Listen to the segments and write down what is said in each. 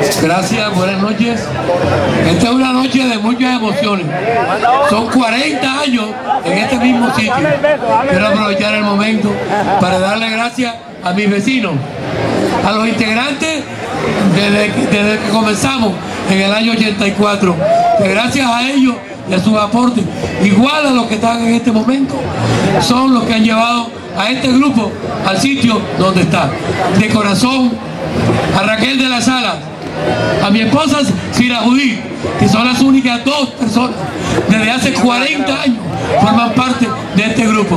Gracias, buenas noches. Esta es una noche de muchas emociones. Son 40 años en este mismo sitio. Quiero aprovechar el momento para darle gracias a mis vecinos, a los integrantes desde que comenzamos en el año 84, que gracias a ellos y a sus aportes, igual a los que están en este momento, son los que han llevado a este grupo al sitio donde está. De corazón, a Raquel de la Sala, a mi esposa Cira Judí, que son las únicas dos personas desde hace 40 años forman parte de este grupo.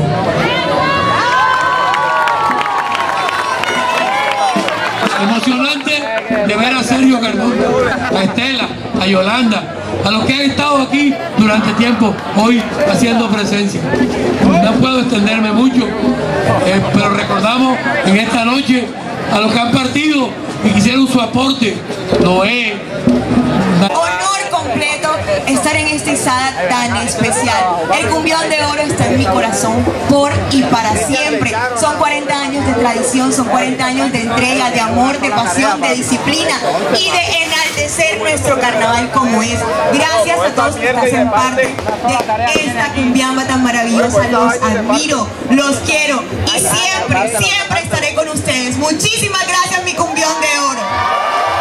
Emocionante de ver a Sergio Cardona, a Estela, a Yolanda, a los que han estado aquí durante tiempo, hoy haciendo presencia. No puedo extenderme mucho, pero recordamos en esta noche a los que han partido y que hicieron su aporte. Noé. Honor completo estar en esta izada tan especial. El Cumbión de Oro está en mi corazón por y para siempre. Son 40 años de tradición, son 40 años de entrega, de amor, de pasión, de disciplina y de enaltecer nuestro carnaval como es. Gracias a todos los que hacen parte de esta cumbiamba tan maravillosa. Los admiro, los quiero y siempre, siempre estaré con ustedes. Muchísimas gracias, mi Cumbión de Oro.